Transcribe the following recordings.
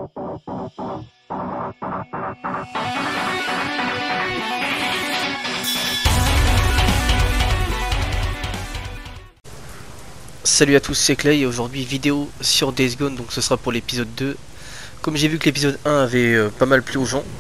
Salut à tous, c'est Clay et aujourd'hui vidéo sur Days Gone, donc ce sera pour l'épisode 2. Comme j'ai vu que l'épisode 1 avait pas mal plu aux gens,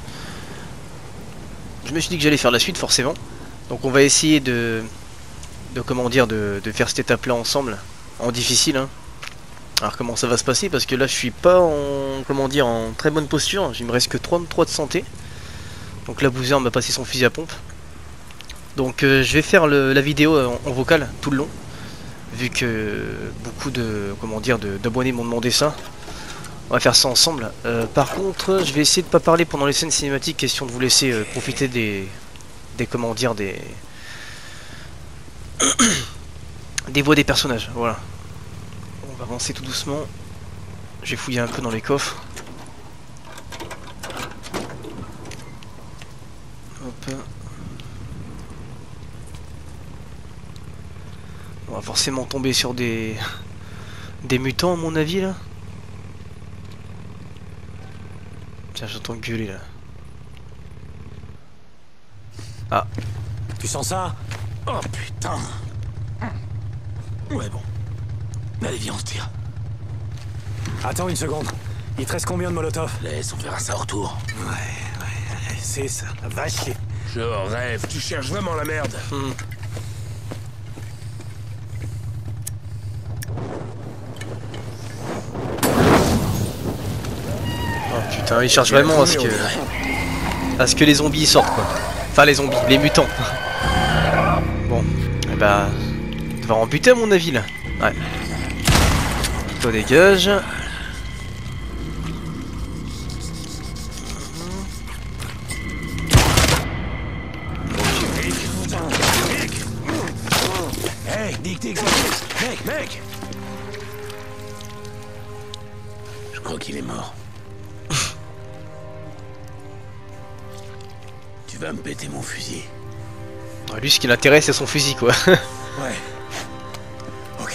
je me suis dit que j'allais faire la suite forcément. Donc on va essayer de faire cette étape là ensemble, en difficile hein. Alors comment ça va se passer, parce que là je suis pas en très bonne posture, il me reste que 33 de santé. Donc la Boozer m'a passé son fusil à pompe. Donc je vais faire la vidéo en vocal tout le long. Vu que beaucoup d'abonnés m'ont demandé ça, on va faire ça ensemble. Par contre, je vais essayer de pas parler pendant les scènes cinématiques, question de vous laisser profiter des voix des personnages. Voilà. On va avancer tout doucement. Je vais fouiller un peu dans les coffres. Hop. On va forcément tomber sur des mutants à mon avis là. Tiens, j'entends gueuler là. Ah. Tu sens ça? Oh putain. Ouais bon. Allez viens on se tire. Attends une seconde. Il te reste combien de molotov? Laisse, on verra ça au retour. Ouais, c'est ça. Va chier. Je rêve, tu cherches vraiment la merde. Oh putain, il cherche vraiment à ce que les zombies sortent quoi. Enfin les zombies, les mutants. Bon, et bah, on va en buter à mon avis là. Ouais. Toi dégage. Hey, Nick, mec. Je crois qu'il est mort. Tu vas me péter mon fusil. Lui ce qui l'intéresse c'est son fusil quoi. Ouais. Ok.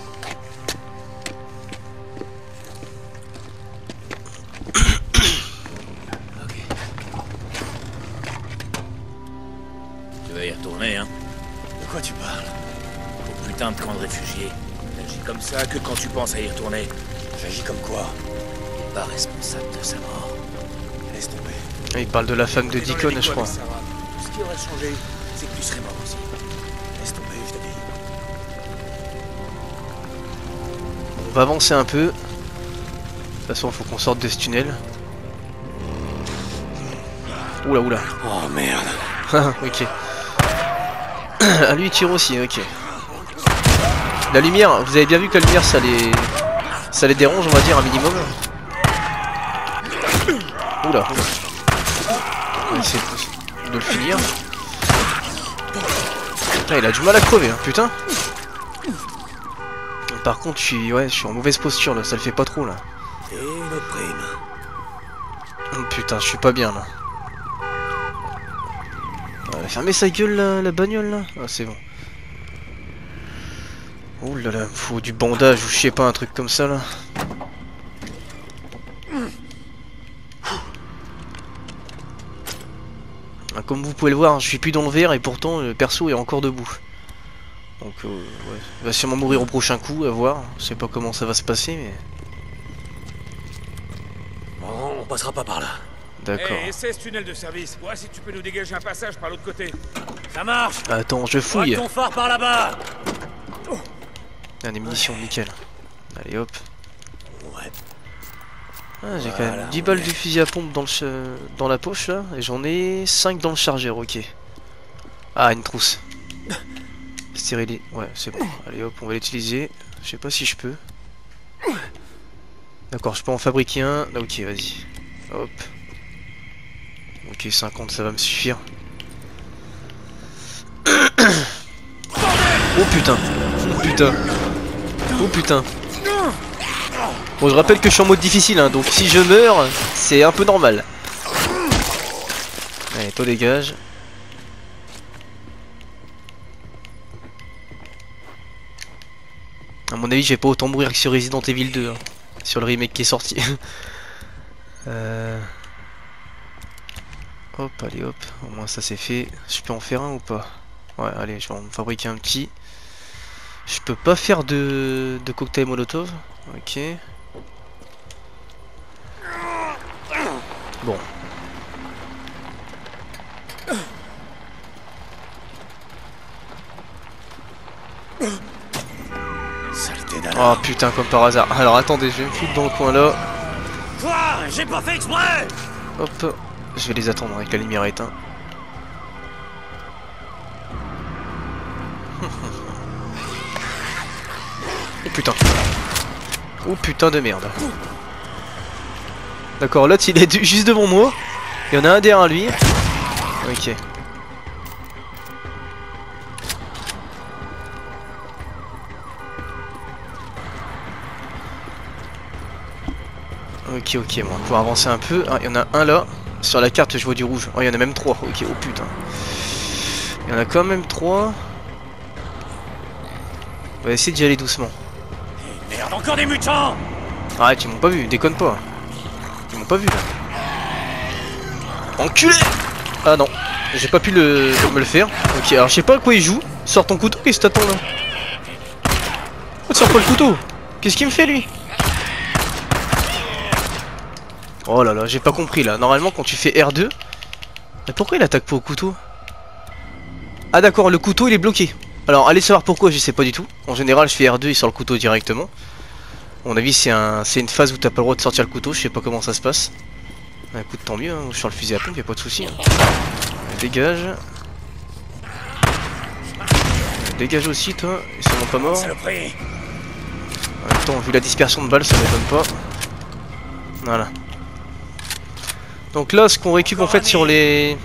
Ok. Tu vas y retourner, hein? De quoi tu parles? Au putain de camp de réfugiés. T'agis comme ça que quand tu penses à y retourner. J'agis comme quoi? T'es pas responsable de sa mort. Laisse tomber. Il parle de la femme de Deacon je crois. Tout ce qui aurait changé, c'est que tu serais mort aussi. Laisse tomber, je te dis. On va avancer un peu. De toute façon il faut qu'on sorte de ce tunnel. Oula. Oh merde. Ok. Ah lui il tire aussi, ok. La lumière, vous avez bien vu que la lumière ça les dérange on va dire un minimum. Oula. On va essayer de le finir. Ah, il a du mal à crever hein, putain. Par contre je suis en mauvaise posture là, ça le fait pas trop là. Et une prime. Oh, putain je suis pas bien là. Fermez sa gueule la bagnole là. Ah c'est bon. Oh là là, il faut du bandage ou je sais pas un truc comme ça là. Comme vous pouvez le voir, je suis plus dans le vert et pourtant le perso est encore debout. Donc ouais, il va sûrement mourir au prochain coup, à voir. Je sais pas comment ça va se passer mais... Bon, on passera pas par là. D'accord. Hey, essaie ce tunnel de service. Vois si tu peux nous dégager un passage par l'autre côté. Ça marche. Attends, je fouille. Braque ton phare par là-bas. Ah, des munitions, nickel. Allez hop. Ouais. Ah, j'ai quand même 10 balles du fusil à pompe dans la poche là, et j'en ai 5 dans le chargeur, ok. Ah, une trousse. Stérilisé, ouais, c'est bon. Allez hop, on va l'utiliser. Je sais pas si je peux. D'accord, je peux en fabriquer un. Ah, ok, vas-y. Hop. Ok, 50, ça va me suffire. Oh putain. Oh putain. Oh putain. Bon, je rappelle que je suis en mode difficile, hein, donc si je meurs, c'est un peu normal. Allez, toi dégage. À mon avis, je vais pas autant mourir que sur Resident Evil 2, hein, sur le remake qui est sorti. Hop, allez hop, au moins ça c'est fait. Je peux en faire un ou pas? Ouais, allez, je vais en fabriquer un petit. Je peux pas faire de cocktail molotov. Ok. Bon. Saleté Oh d'alors. putain, comme par hasard. Alors attendez, je vais me foutre dans le coin là. Quoi? J'ai pas fait exprès! Hop. Je vais les attendre avec la lumière éteinte. Oh putain. Oh putain de merde. D'accord, l'autre il est juste devant moi. Il y en a un derrière lui. Ok. Ok, ok, bon, on va pouvoir avancer un peu. Ah, il y en a un là. Sur la carte, je vois du rouge. Oh, il y en a même 3. Ok, oh putain. Il y en a quand même 3. On va essayer d'y aller doucement. Merde, encore des mutants! Arrête, ils m'ont pas vu, déconne pas. Ils m'ont pas vu là. Enculé! Ah non, j'ai pas pu me le faire. Ok, alors je sais pas à quoi il joue. Sors ton couteau, qu'est-ce que t'attends là? Oh, sors pas le couteau! Qu'est-ce qu'il me fait lui? Oh là là, j'ai pas compris là. Normalement, quand tu fais R2. Mais pourquoi il attaque pas au couteau? Ah d'accord, le couteau il est bloqué. Alors allez savoir pourquoi, je sais pas du tout. En général, je fais R2, il sort le couteau directement. À mon avis, c'est une phase où t'as pas le droit de sortir le couteau, je sais pas comment ça se passe. Bah, écoute, tant mieux, hein. Sur le fusil à pompe, y'a pas de soucis. Hein. Dégage. Dégage aussi, toi. Ils sont pas morts. Saloperie! En même temps, vu la dispersion de balles, ça m'étonne pas. Voilà. Donc là, ce qu'on récupère en fait sur les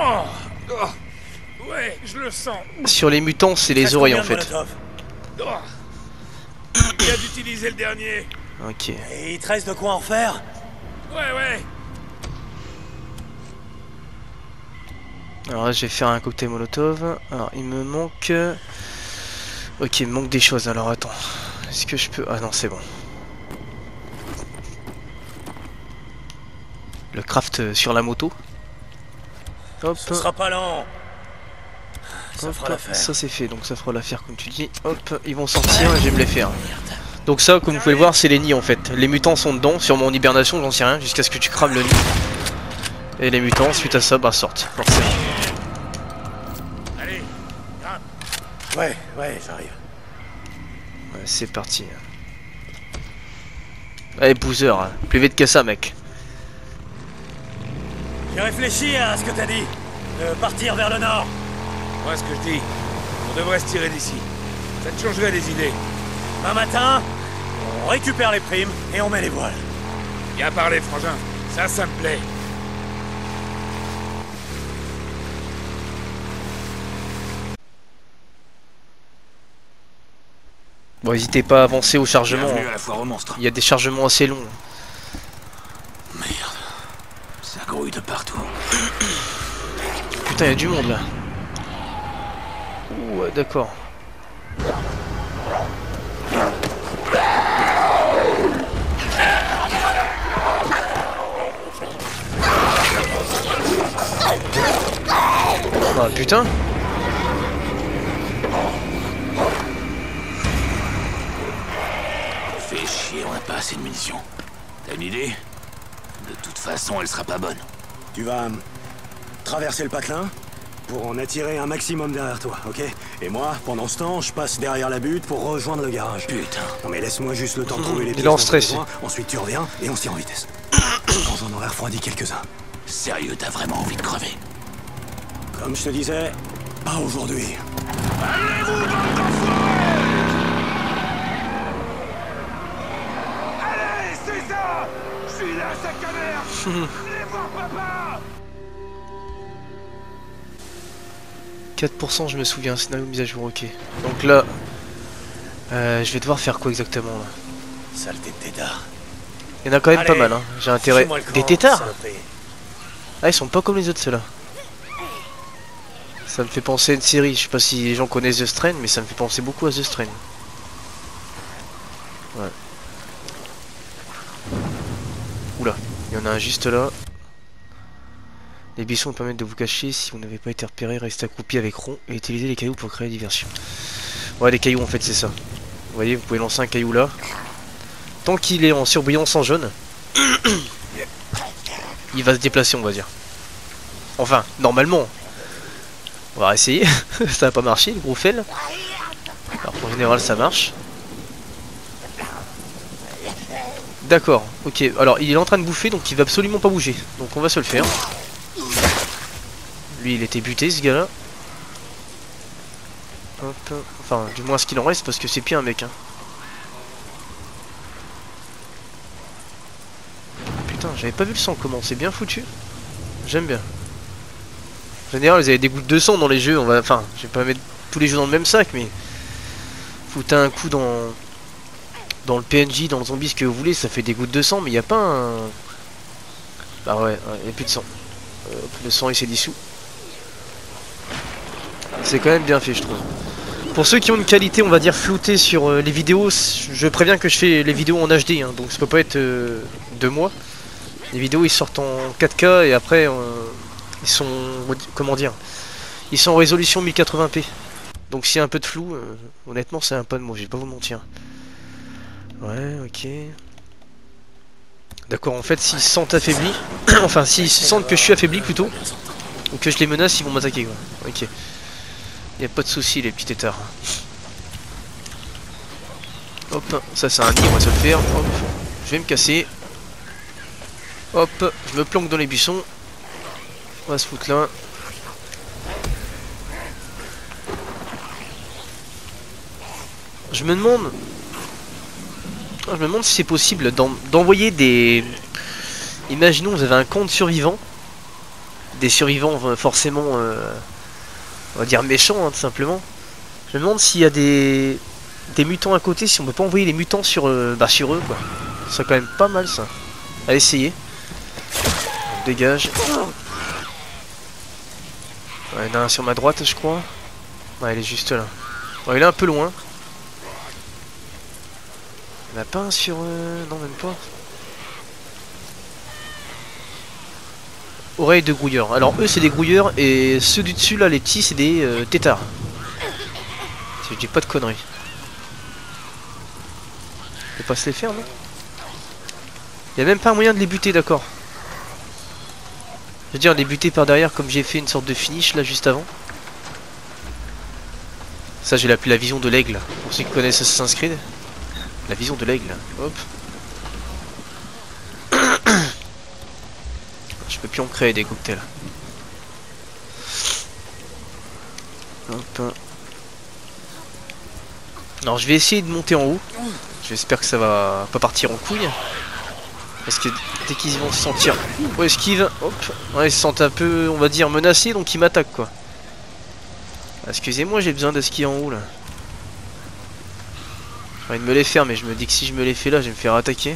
Ouais, je le sens. mutants, c'est les oreilles en fait. Oh. Il vient d'utiliser le dernier. Ok. Et il te reste de quoi en faire? Ouais. Alors là, je vais faire un cocktail molotov. Alors, il me manque... Ok, il me manque des choses. Alors, attends. Est-ce que je peux... Ah non, c'est bon. Le craft sur la moto. Hop. Ce sera pas lent. Ça Hop, fera l'affaire. ça c'est fait, donc ça fera l'affaire comme tu dis. Hop, ils vont sortir et je vais me les faire. Donc ça, comme vous pouvez le voir, c'est les nids en fait. Les mutants sont dedans, sûrement en hibernation, j'en sais rien, jusqu'à ce que tu crames le nid. Et les mutants, suite à ça, bah sortent, forcément. Allez, grimpe. Ouais, j'arrive. Ouais, c'est parti. Allez, boozer, hein. Plus vite que ça, mec. J'ai réfléchi à ce que t'as dit. De partir vers le nord. Moi, ce que je dis, on devrait se tirer d'ici. Ça te changerait des idées. Un matin, on récupère les primes et on met les voiles. Bien parlé, frangin. Ça me plaît. Bon, n'hésitez pas à avancer au chargement. Bienvenue à Hein. la foire aux monstres. Il y a des chargements assez longs. Merde. Ça grouille de partout. Putain, il y a du monde là. Ouh, ouais, d'accord. Ah putain. Fais chier, on n'a pas assez de munitions. T'as une idée? De toute façon, elle sera pas bonne. Tu vas traverser le patelin pour en attirer un maximum derrière toi, ok? Et moi, pendant ce temps, je passe derrière la butte pour rejoindre le garage. Putain. Non mais laisse-moi juste le temps de trouver les Il est en pièces dont j'ai stress. besoin, ensuite tu reviens et on se tire en vitesse. Quand j'en aurai refroidi quelques-uns. Sérieux, t'as vraiment envie de crever? Comme je te disais, pas aujourd'hui. Allez, c'est ça. Je suis là, sac à merde. Venez voir papa. 4%, je me souviens, scénario mise à jour, ok. Donc là, je vais devoir faire quoi exactement là? Saleté de tétard. Il y en a quand même Allez, pas mal, hein. J'ai intérêt. Fais-moi le camp, Des tétards? saloperie. Ah, ils sont pas comme les autres, ceux-là. Ça me fait penser à une série, je sais pas si les gens connaissent The Strain, mais ça me fait penser beaucoup à The Strain. Ouais. Oula. Il y en a un juste là. Les buissons permettent de vous cacher. Si vous n'avez pas été repéré, restez accroupi avec rond et utilisez les cailloux pour créer la diversion. Ouais, les cailloux en fait c'est ça. Vous voyez, vous pouvez lancer un caillou là. Tant qu'il est en surbrillance en jaune, il va se déplacer, on va dire. Enfin, normalement. On va essayer. Ça n'a pas marché, le gros fel. Alors en général ça marche. D'accord, ok. Alors il est en train de bouffer, donc il va absolument pas bouger. Donc on va se le faire. Lui il était buté ce gars-là. Hop. Enfin, du moins ce qu'il en reste, parce que c'est pire un mec. Hein. Putain, j'avais pas vu le sang comment, c'est bien foutu. J'aime bien. En général, vous avez des gouttes de sang dans les jeux. On va, enfin, je vais pas mettre tous les jeux dans le même sac, mais foutez un coup dans le PNJ, dans le zombie, ce que vous voulez, ça fait des gouttes de sang, mais il n'y a pas un... Bah ouais, il n'y a plus de sang. Le sang il s'est dissous. C'est quand même bien fait, je trouve. Pour ceux qui ont une qualité, on va dire, floutée sur les vidéos, je préviens que je fais les vidéos en HD, hein, donc ça peut pas être de moi. Les vidéos ils sortent en 4K et après ils sont, comment dire, ils sont en résolution 1080p. Donc s'il y a un peu de flou, honnêtement c'est un pas de moi, je vais pas vous mentir. Ouais, ok. D'accord, en fait s'ils se sentent affaiblis, enfin s'ils sentent que je suis affaibli plutôt, ou que je les menace, ils vont m'attaquer quoi. Ok. Y a pas de soucis les petits têtards. Hop, ça c'est un nid, on va se le faire. Hop, je vais me casser. Hop, je me planque dans les buissons. On va se foutre là. Je me demande si c'est possible d'envoyer des... Imaginons vous avez un camp de survivants. Des survivants forcément, on va dire méchants hein, tout simplement. Je me demande s'il y a des mutants à côté, si on peut pas envoyer les mutants sur, sur eux quoi. Ce serait quand même pas mal ça. À essayer. On dégage. Ouais, il y en a un sur ma droite je crois. Ouais, il est juste là. Bon, il est un peu loin. Il n'y en a pas un sur... Non, même pas. Oreille de grouilleur. Alors eux c'est des grouilleurs et ceux du dessus là, les petits, c'est des têtards. Si je dis pas de conneries. Je peux pas se les faire non? Il y a même pas un moyen de les buter, d'accord. Je veux dire les buter par derrière comme j'ai fait une sorte de finish là juste avant. Ça j'ai appelé la vision de l'aigle. Pour ceux qui connaissent Assassin's Creed. La vision de l'aigle. Hop. Je peux plus en créer des cocktails. Hop. Alors je vais essayer de monter en haut. J'espère que ça va pas partir en couille. Parce que dès qu'ils vont se sentir... Oh, esquive. Hop. Ouais, ils se sentent un peu, on va dire, menacés, donc ils m'attaquent quoi. Excusez-moi, j'ai besoin de skier en haut là. J'ai envie de me les faire, mais je me dis que si je me les fais là, je vais me faire attaquer.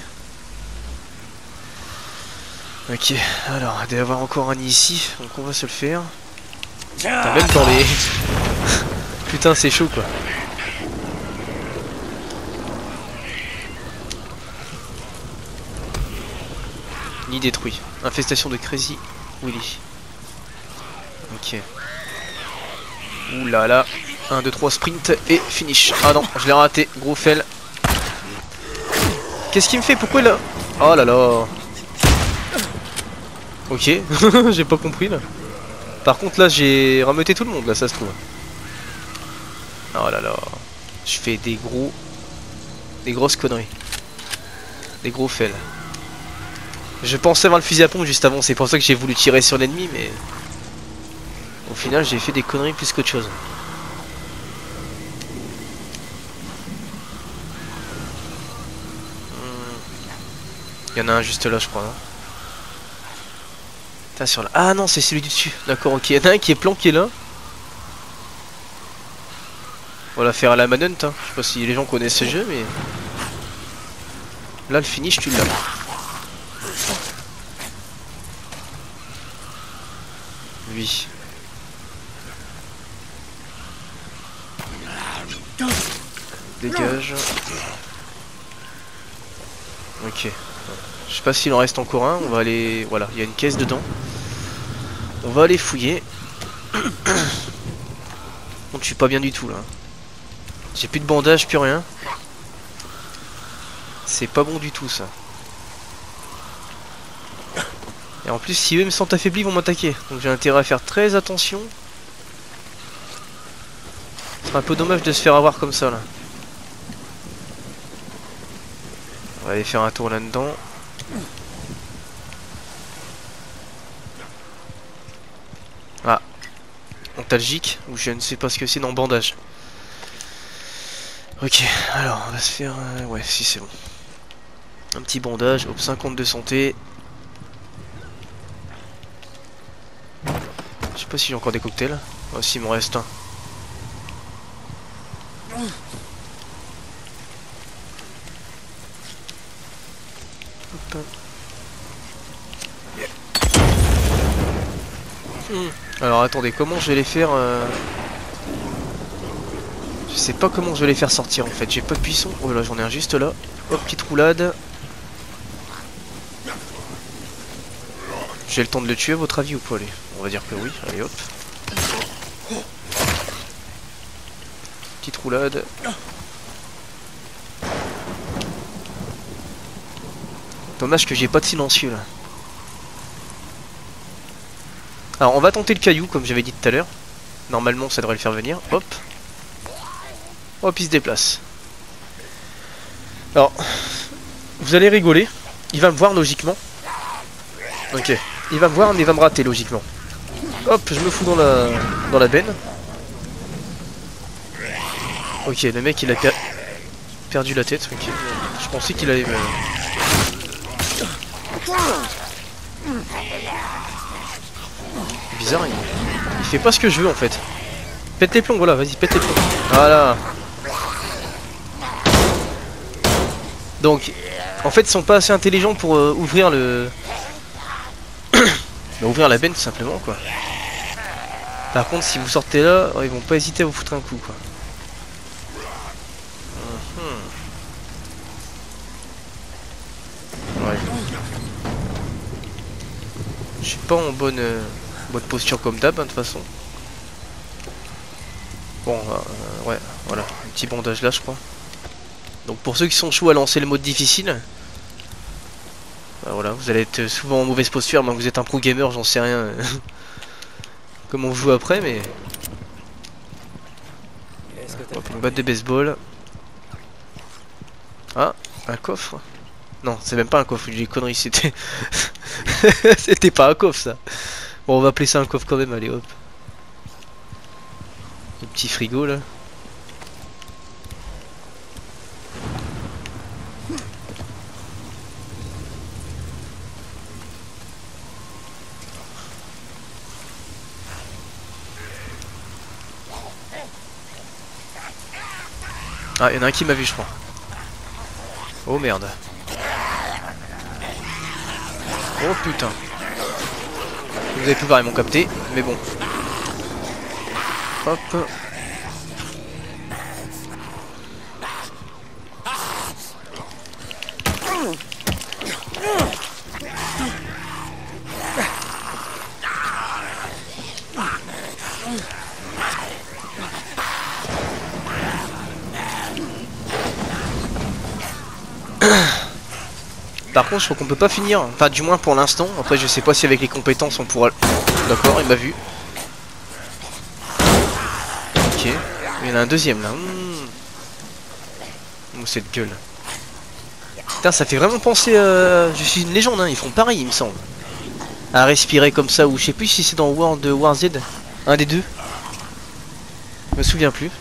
Ok, alors, il doit y avoir encore un nid ici, donc on va se le faire. Putain, même dans les... Putain, c'est chaud quoi. Nid détruit. Infestation de Crazy Willy. Ok. Ouh là là. 1, 2, 3, sprint et finish. Ah non, je l'ai raté. Gros fail. Qu'est-ce qu'il me fait? Pourquoi là? Oh là là. Ok. J'ai pas compris là. Par contre là, j'ai rameuté tout le monde là, ça se trouve. Oh là là. Je fais des grosses conneries. Des gros fails. Je pensais avoir le fusil à pompe juste avant, c'est pour ça que j'ai voulu tirer sur l'ennemi, mais... Au final, j'ai fait des conneries plus qu'autre chose. Il y en a un juste là, je crois. Putain, sur la... Ah non, c'est celui du dessus. D'accord, ok. Il y en a un qui est planqué là. On va la faire à la Manhunt. Hein. Je sais pas si les gens connaissent ce jeu, mais... Là, le finish, tu l'as. Lui. Dégage. Ok. Je sais pas s'il en reste encore un. On va aller... Voilà, il y a une caisse dedans. On va aller fouiller. Bon, je suis pas bien du tout là. J'ai plus de bandage, plus rien. C'est pas bon du tout ça. Et en plus, si eux me sentent affaibli, ils vont m'attaquer. Donc j'ai intérêt à faire très attention. Ce serait un peu dommage de se faire avoir comme ça là. On va aller faire un tour là-dedans. Ah, antalgique, ou je ne sais pas ce que c'est, dans bandage. Ok, alors on va se faire... ouais, si c'est bon. Un petit bandage, hop, 50 de santé. Je sais pas si j'ai encore des cocktails. Oh, si, il m'en reste un. Hop. Alors attendez, comment je vais les faire Je sais pas comment je vais les faire sortir en fait, j'ai pas de buisson. Oh là, j'en ai un juste là. Hop, petite roulade. J'ai le temps de le tuer à votre avis ou pas? Allez, on va dire que oui, allez hop. Petite roulade. Dommage que j'ai pas de silencieux là. Alors on va tenter le caillou comme j'avais dit tout à l'heure. Normalement ça devrait le faire venir. Hop. Hop, il se déplace. Alors, vous allez rigoler. Il va me voir logiquement. Ok. Il va me voir mais il va me rater logiquement. Hop, je me fous dans la benne. Ok, le mec il a perdu la tête. Ok. Je pensais qu'il allait me... Bizarre, il fait pas ce que je veux en fait. Pète les plombs, voilà, vas-y, pète les plombs. Voilà. Donc, en fait, ils sont pas assez intelligents pour ouvrir le... bah, ouvrir la benne tout simplement, quoi. Par contre, si vous sortez là, ils vont pas hésiter à vous foutre un coup, quoi. Ouais. Je suis pas en bonne posture comme d'hab, hein, de toute façon. Bon, ouais, voilà, un petit bandage là, je crois. Donc pour ceux qui sont chauds à lancer le mode difficile, bah, voilà, vous allez être souvent en mauvaise posture, mais vous êtes un pro gamer, j'en sais rien. Comment vous jouez après, mais... Hop, une batte de baseball. Ah, un coffre. Non, c'est même pas un coffre, j'ai des conneries, c'était... c'était pas un coffre, ça. Bon, on va appeler ça un coffre quand même, allez, hop. Le petit frigo, là. Ah, il y en a un qui m'a vu, je crois. Oh merde. Oh putain. Vous avez pu voir, ils m'ont capté, mais bon. Hop. Par contre, je crois qu'on peut pas finir, enfin du moins pour l'instant. Après, je sais pas si avec les compétences on pourra... D'accord, il m'a vu. Ok, il y en a un deuxième là. Oh, cette gueule. Putain, ça fait vraiment penser à... Je suis une légende, hein. Ils font pareil, il me semble. À respirer comme ça, ou je sais plus si c'est dans World War Z. Un des deux. Je me souviens plus.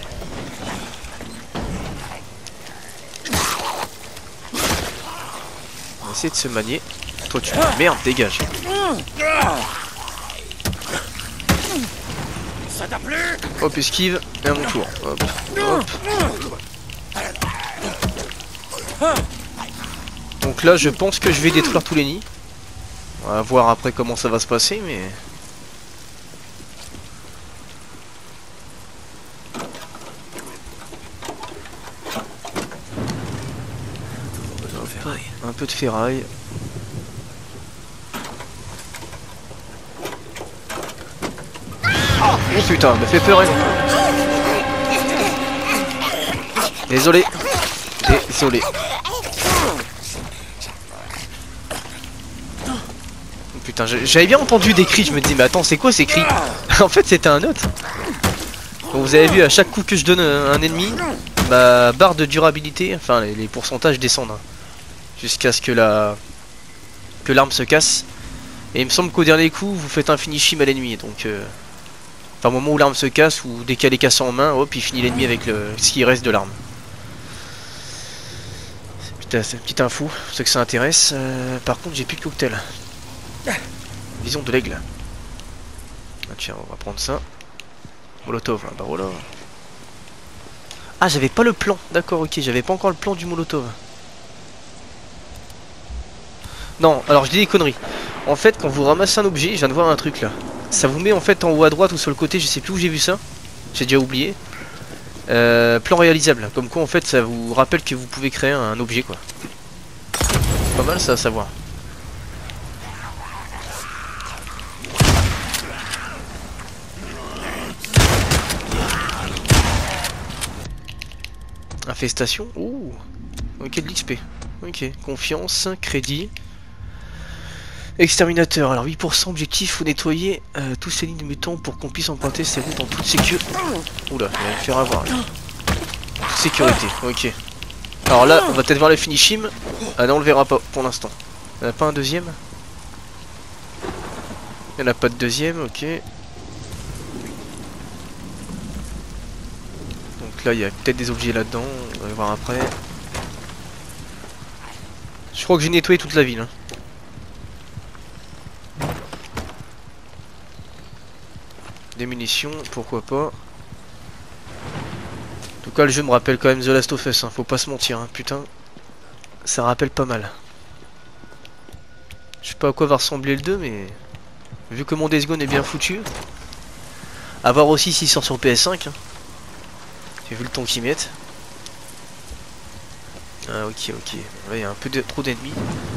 On va essayer de se manier. Toi tu... Merde, dégage. Hop, esquive. Et à mon tour. Hop. Hop. Donc là, je pense que je vais détruire tous les nids. On va voir après comment ça va se passer, mais... Un peu de ferraille. Oh putain, me fait peur elle. Désolé. Désolé. Oh, putain, j'avais bien entendu des cris, je me dis mais attends c'est quoi ces cris? En fait c'était un autre. Donc, vous avez vu à chaque coup que je donne un ennemi, ma barre de durabilité, enfin les pourcentages descendent. Hein, jusqu'à ce que l'arme se casse. Et il me semble qu'au dernier coup vous faites un finish him à l'ennemi. Donc enfin au moment où l'arme se casse ou dès qu'elle est cassée en main, hop il finit l'ennemi avec ce qui reste de l'arme. C'est une petite info, pour ceux que ça intéresse. Par contre j'ai plus de cocktail. Vision de l'aigle. Ah, tiens on va prendre ça. Molotov, hein, bah voilà. Ah j'avais pas le plan, d'accord ok, j'avais pas encore le plan du molotov. Non, alors je dis des conneries. En fait quand vous ramassez un objet, je viens de voir un truc là. Ça vous met en fait en haut à droite ou sur le côté, je sais plus où j'ai vu ça. J'ai déjà oublié. Plan réalisable, comme quoi en fait ça vous rappelle que vous pouvez créer un objet quoi. C'est pas mal ça à savoir. Infestation. Ouh. Ok de l'XP. Ok. Confiance, crédit. Exterminateur. Alors 8% objectif, faut nettoyer tous ces lignes de mutants pour qu'on puisse emprunter ces routes en toute sécurité. Oula, il va me faire avoir. Là. En toute sécurité. Ok. Alors là, on va peut-être voir le finish him. Ah non, on le verra pas pour l'instant. Il n'y en a pas un deuxième? Il n'y en a pas de deuxième, ok. Donc là, il y a peut-être des objets là-dedans. On va voir après. Je crois que j'ai nettoyé toute la ville. Hein. Des munitions, pourquoi pas. En tout cas, le jeu me rappelle quand même The Last of Us. Hein. Faut pas se mentir, hein. Putain. Ça rappelle pas mal. Je sais pas à quoi va ressembler le 2, mais... Vu que mon Days Gone est bien foutu. À voir aussi s'il sort sur PS5. Hein. J'ai vu le temps qu'ils mettent. Ah ok ok. Là il y a un peu trop d'ennemis.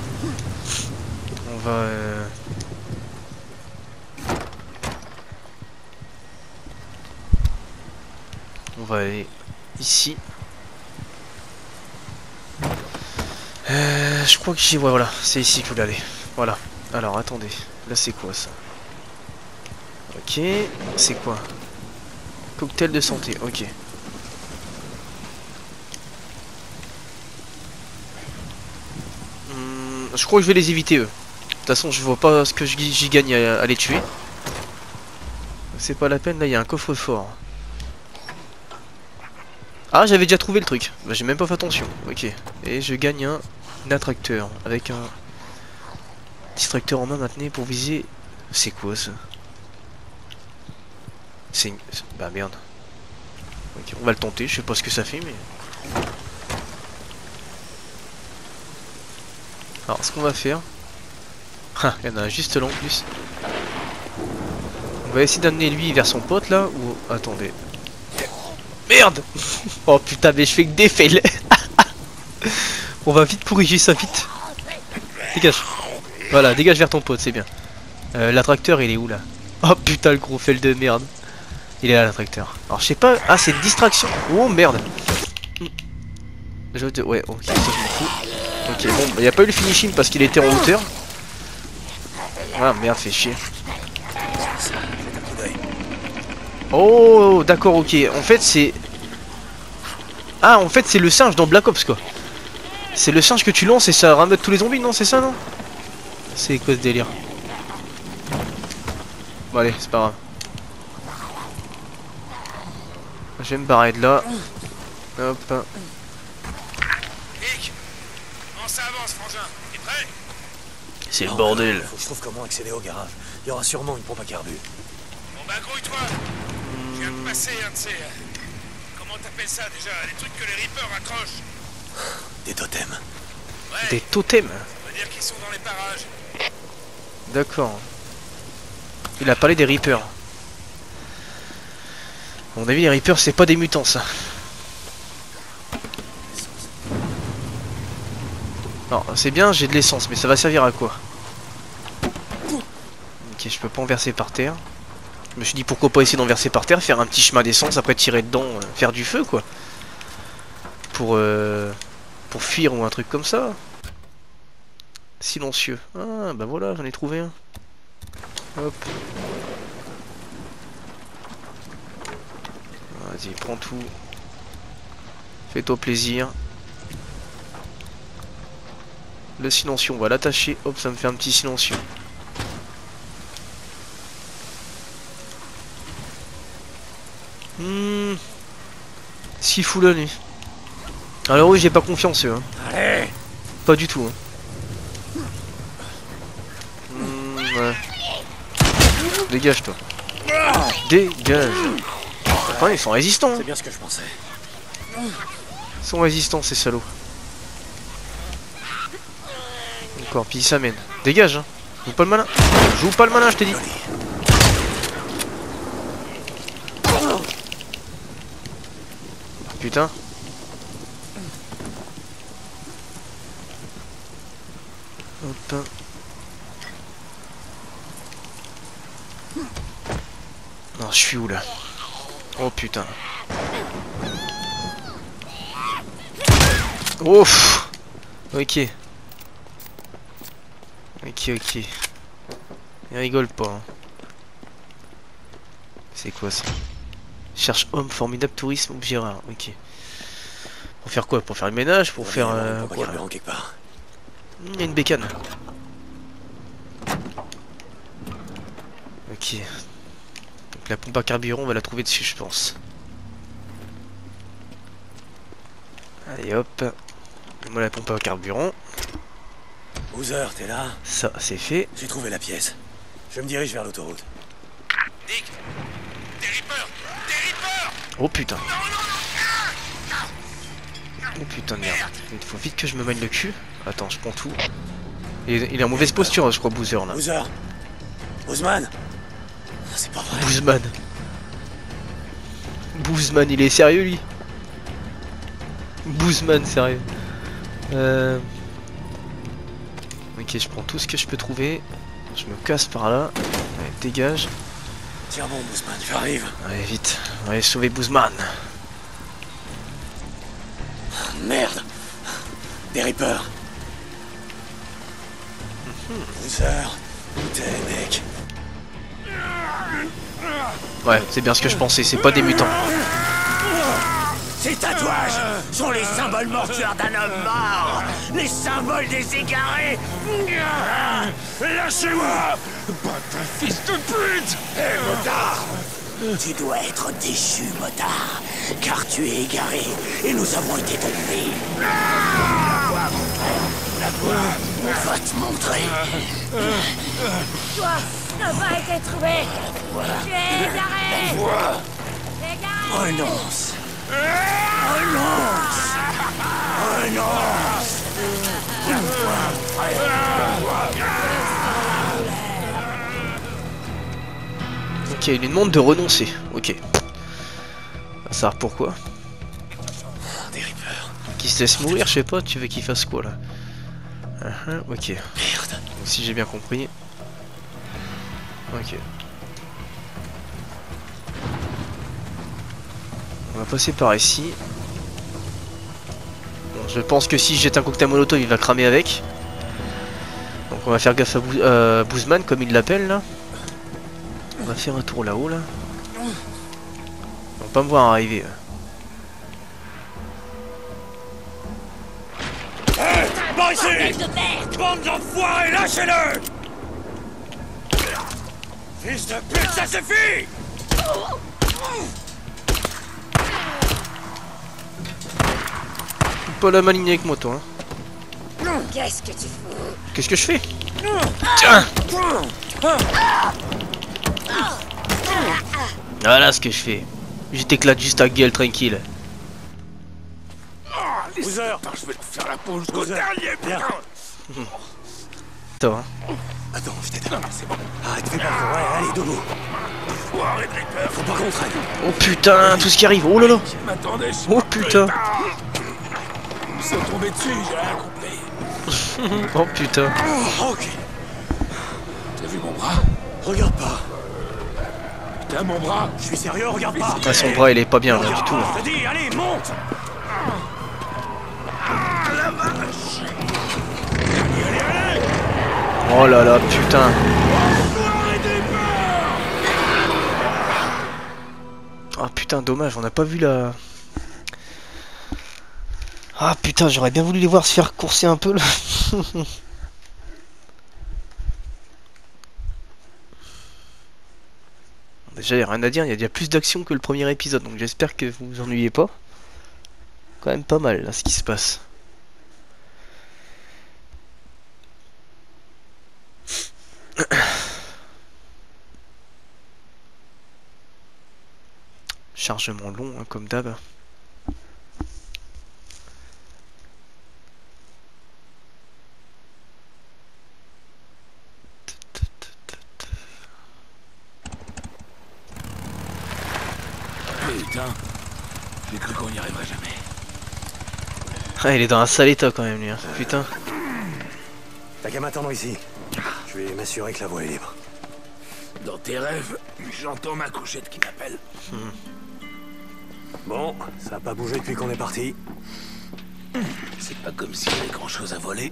On va... On va aller ici. Je crois que j'y vois, voilà, c'est ici que je voulais aller. Voilà. Alors attendez, là c'est quoi ça? Ok, c'est quoi? Cocktail de santé, ok. Je crois que je vais les éviter eux. De toute façon je vois pas ce que j'y gagne à les tuer. C'est pas la peine, là il y a un coffre-fort. Ah j'avais déjà trouvé le truc, bah, j'ai même pas fait attention, ok. Et je gagne un attracteur avec un distracteur en main maintenant pour viser... C'est quoi ça? C'est une... Bah merde. Ok, on va le tenter, je sais pas ce que ça fait mais... Alors ce qu'on va faire... Ah, il y en a un juste là en plus. On va essayer d'amener lui vers son pote là, ou... Attendez... Merde. Oh putain mais je fais que des fails. On va vite corriger ça vite. Dégage. Voilà, dégage vers ton pote, c'est bien. L'attracteur il est où là? Oh putain le gros fail de merde. Il est là l'attracteur. Alors je sais pas... Ah c'est une distraction. Oh merde. Ouais ok ça je m'en fous. Ok bon il n'y a pas eu le finishing parce qu'il était en hauteur. Ah merde fait chier. Oh d'accord ok. En fait c'est... Ah en fait c'est le singe dans Black Ops quoi. C'est le singe que tu lances et ça rameute tous les zombies non? C'est ça non? C'est quoi ce délire? Bon allez c'est pas grave. Je vais me barrer de là. Hop. Nick, comment ça avance, frangin? T'es prêt? C'est le bordel. Faut que je trouve comment accéder au garage. Il y aura sûrement une pompe à carburant. Bon bah grouille-toi. Je viens de passer un de ces... Comment t'appelles ça déjà? Les trucs que les Reapers accrochent. Des totems. Ouais, Des totems. on va dire qu'ils sont dans les parages. D'accord. Il a parlé des Reapers. À mon avis les Reapers c'est pas des mutants ça. Non c'est bien j'ai de l'essence mais ça va servir à quoi? Ok je peux pas en verser par terre. Je me suis dit pourquoi pas essayer d'en verser par terre, faire un petit chemin d'essence, après tirer dedans, faire du feu quoi. Pour fuir ou un truc comme ça. Silencieux. Ah bah voilà, j'en ai trouvé un. Hop. Vas-y, prends tout. Fais-toi plaisir. Le silencieux, on va l'attacher. Hop, ça me fait un petit silencieux. Si fou là lui. Alors oui, j'ai pas confiance eux. Hein. Allez. Pas du tout. Hein. Ouais. Dégage toi. Dégage. Enfin, ils sont résistants. Hein. C'est bien ce que je pensais. Ils sont résistants ces salauds. Encore, puis ça mène. Dégage hein. Joue pas le malin. Joue pas le malin, je t'ai dit. Putain. Hop. Non, je suis où là? Oh putain. Ouf. Ok. Ok. Il rigole pas. Hein. C'est quoi ça? Cherche homme formidable tourisme ou Gérard. Ok. Pour faire quoi? Pour faire le ménage? Pour faire. Quoi, quelque part. Il y a une bécane. Ok. Donc la pompe à carburant, on va la trouver dessus, je pense. Allez hop. Moi la pompe à carburant. Boozer, t'es là? Ça, c'est fait. J'ai trouvé la pièce. Je me dirige vers l'autoroute. Dick! Des Reapers! Des Reapers! Oh putain. Oh putain de merde. Il faut vite que je me mène le cul. Attends, je prends tout. Il est en mauvaise posture, je crois, Boozer là. Boozer! Boozman! C'est pas vrai. Boozman. Boozman, il est sérieux lui? Boozman, sérieux. Ok, je prends tout ce que je peux trouver. Je me casse par là. Allez, dégage. Tiens bon, Boozman, j'arrive. Allez, vite. Allez, sauver Boozman. Merde! Des Reapers! Boozer, où t'es, mec? Ouais, c'est bien ce que je pensais, c'est pas des mutants. Ces tatouages sont les symboles mortuaires d'un homme mort, les symboles des égarés. Lâchez-moi! Bâtard fils de pute! Hé, motard! Tu dois être déchu, motard, car tu es égaré et nous avons été trompés. On va te montrer. Toi n'a pas été trouvé. Tu es égaré. Renonce. Renonce. Renonce. Ok, il lui demande de renoncer. Ok. On va savoir pourquoi. Des Reapers. Qu'il se laisse mourir, je sais pas, tu veux qu'il fasse quoi là? Ok. Merde. Si j'ai bien compris. Ok. On va passer par ici. Bon, je pense que si je jette un cocktail molotov, il va cramer avec. Donc on va faire gaffe à Boozman, comme il l'appelle là. On va faire un tour là-haut là. On va pas me voir arriver. Hé, par ici! Bande d'enfoirés, lâchez-le! Fils de pute, ça suffit! Pas la maligne avec moi toi. Hein. Qu'est-ce que tu fous? Qu'est-ce que je fais? Tiens! Voilà ce que je fais. Je t'éclate juste ta gueule tranquille. Boozer! Je vais te faire la peau jusqu'au Boozer, dernier, viens. putain! Toi, hein. Attends, je t'aide. Non, c'est bon. Arrête, fais pas. Ouais, allez, debout. Foiré de Reaper! Faut pas qu'on traîne. Oh putain, tout ce qui arrive. Oh là là. Je m'attendais, je suis Oh pas putain. Ils me sont tombés dessus, j'ai rien compris. Oh putain. Ok. T'as vu mon bras? Regarde pas. T'as mon bras. Je suis sérieux, regarde pas. Ah, son bras il est pas bien là du tout. Je te dis, allez, monte. Oh là là, putain. Ah putain, dommage, on n'a pas vu la... Ah putain, j'aurais bien voulu les voir se faire courser un peu là. Déjà, il n'y a rien à dire, il y a déjà plus d'action que le premier épisode, donc j'espère que vous vous ennuyez pas. Quand même pas mal là ce qui se passe. Chargement long, hein, comme d'hab. Putain, j'ai cru qu'on n'y arriverait jamais. Ah, il est dans un sale état quand même lui, hein. Putain. T'as qu'à m'attendre ici. Je vais m'assurer que la voie est libre. Dans tes rêves, j'entends ma couchette qui m'appelle. Bon, ça a pas bougé depuis qu'on est parti. C'est pas comme s'il y avait grand chose à voler.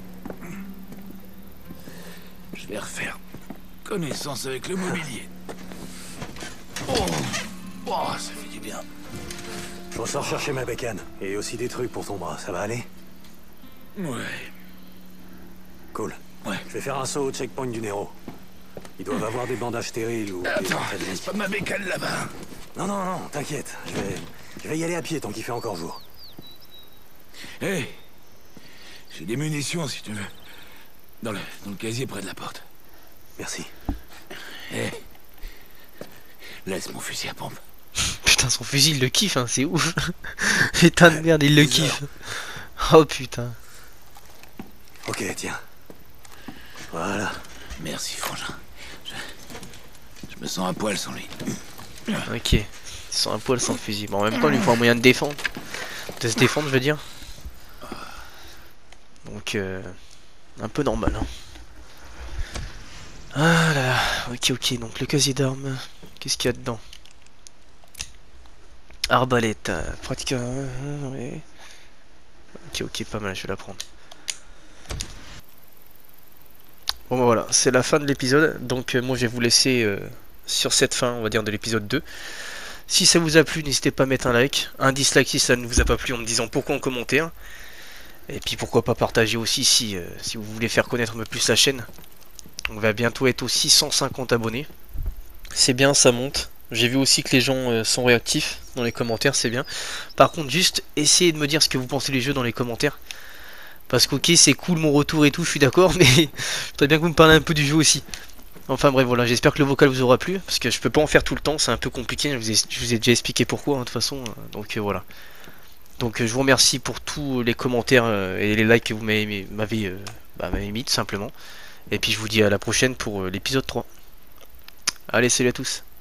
Je vais refaire connaissance avec le mobilier. Oh, ça fait du bien. Je ressors chercher ma bécane. Et aussi des trucs pour ton bras, ça va aller? Ouais. Cool. Ouais. Je vais faire un saut au checkpoint du Nero. Ils doivent avoir des bandages stériles ou... Attends, des... laisse pas ma bécane là-bas. Non, t'inquiète. Je vais y aller à pied tant qu'il fait encore jour. Hé, j'ai des munitions si tu veux. Dans le casier près de la porte. Merci. Hé, laisse mon fusil à pompe. Putain, son fusil il le kiffe, hein, c'est ouf. Putain de merde, il le kiffe. Oh putain. Ok, tiens. Voilà. Merci, frangin. Je me sens un poil sans lui. Ok. Ils sont un poil sans fusil. Bon, en même temps, il lui faut un moyen de défendre. De se défendre, je veux dire. Donc, un peu normal. Hein. Ah là là. Ok. Donc, le casier d'armes. Qu'est-ce qu'il y a dedans? Arbalète. Pratique. Ouais. Ok, pas mal, je vais la prendre. Bon bah voilà, c'est la fin de l'épisode, donc moi je vais vous laisser sur cette fin, on va dire, de l'épisode 2. Si ça vous a plu, n'hésitez pas à mettre un like, un dislike si ça ne vous a pas plu en me disant pourquoi en commentaire. Et puis pourquoi pas partager aussi si vous voulez faire connaître un peu plus la chaîne. On va bientôt être aux 650 abonnés. C'est bien, ça monte. J'ai vu aussi que les gens sont réactifs dans les commentaires, c'est bien. Par contre, juste essayez de me dire ce que vous pensez des jeux dans les commentaires. Parce que c'est cool mon retour et tout, je suis d'accord, mais je voudrais bien que vous me parlez un peu du jeu aussi. Enfin bref, voilà, j'espère que le vocal vous aura plu, parce que je peux pas en faire tout le temps, c'est un peu compliqué, je vous ai déjà expliqué pourquoi, hein, de toute façon, donc voilà. Donc je vous remercie pour tous les commentaires et les likes que vous m'avez mis, tout simplement. Et puis je vous dis à la prochaine pour l'épisode 3. Allez, salut à tous.